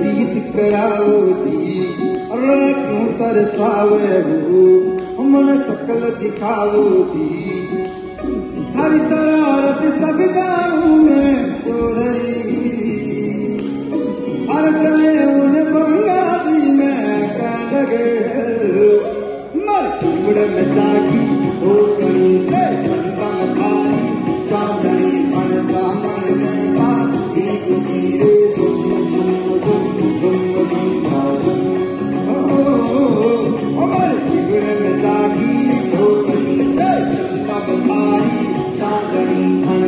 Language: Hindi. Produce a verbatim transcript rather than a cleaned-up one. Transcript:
गीत कराओ जी, अरे क्यों तरसावे वो मन सकल दिखाओ जी। हर शरारत सब गाँव में हो रही, हर चले उन बंगाली में कह लगे मर टुकड़े में जागी हो गई बंदम भारी चांदनी बनता मन में बात ही गुजरे झुम झुम झुम झुम झुम मर टुकड़े में जागी हो गई बंदम भारी चांदनी